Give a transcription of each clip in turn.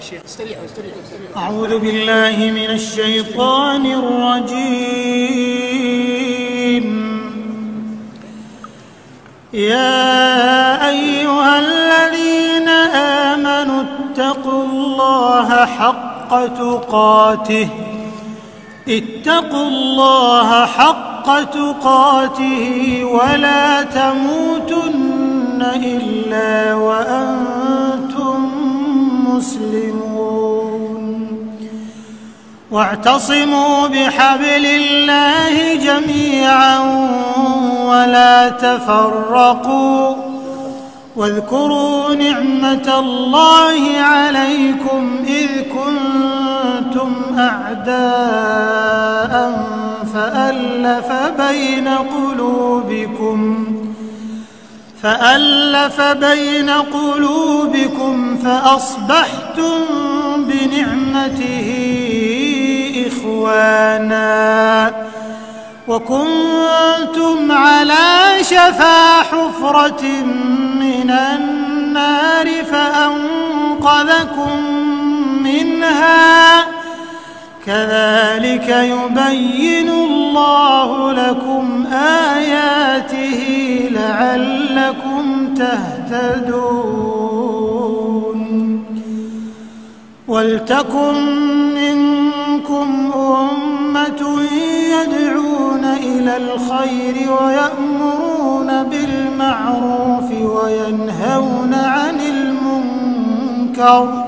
شيخ استريحوا. أعوذ بالله من الشيطان الرجيم. يا أيها الذين آمنوا اتقوا الله حق تقاته ولا تموتن إلا وأنتم مسلمون. واعتصموا بحبل الله جميعا ولا تفرقوا واذكروا نعمة الله عليكم إذ كنتم أعداء فألف بين قلوبكم فأصبحتم بنعمته إخوانا وكنتم على شفا حفرة من النار فأنقذكم منها كذلك يبين الله لكم آياته لعلكم تهتدون. ولتكن منكم أمة يدعون إلى الخير ويأمرون بالمعروف وينهون عن المنكر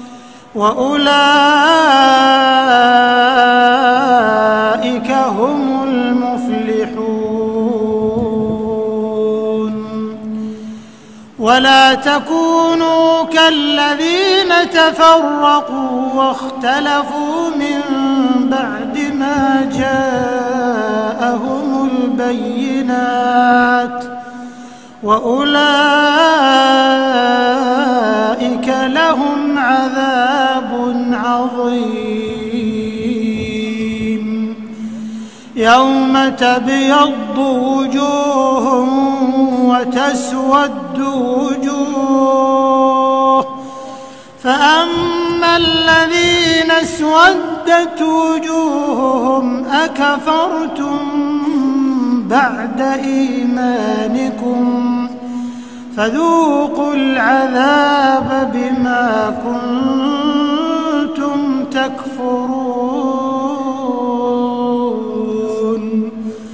وأولئك هم المفلحون. ولا تكونوا كالذين تفرقوا واختلفوا من بعد ما جاءهم البينات وأولئك لهم عذاب عظيم. يوم تبيض وجوه وتسود وجوه فأما الذين اسودت وجوههم أكفرتم بعد إيمانكم فذوقوا العذاب بما كنتم تكفرون.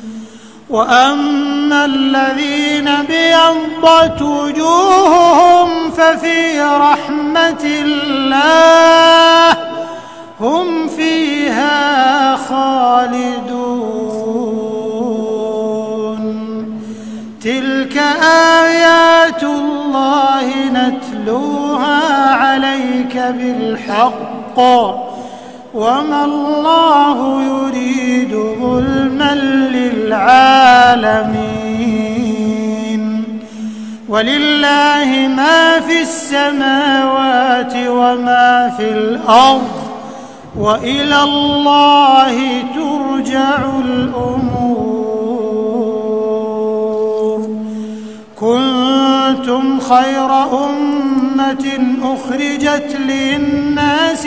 وأما الذين ابيضت وجوههم ففي رحمة الله هم فيها خالدون. تلك آيات الله نتلوها عليك بالحق وما الله يريد ظلما للعالمين. ولله ما في السماوات وما في الأرض وإلى الله ترجع الأمور. كنتم خير أمة أخرجت للناس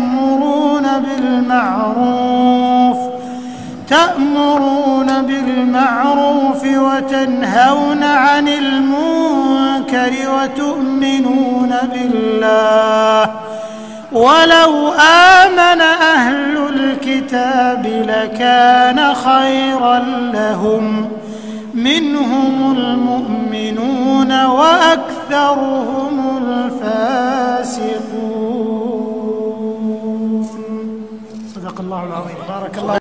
تأمرون بالمعروف وتنهون عن المنكر وتؤمنون بالله. ولو آمن أهل الكتاب لكان خيرا لهم منهم المؤمنون وأكثرهم الفاسقون. صدق الله العظيم. بارك الله.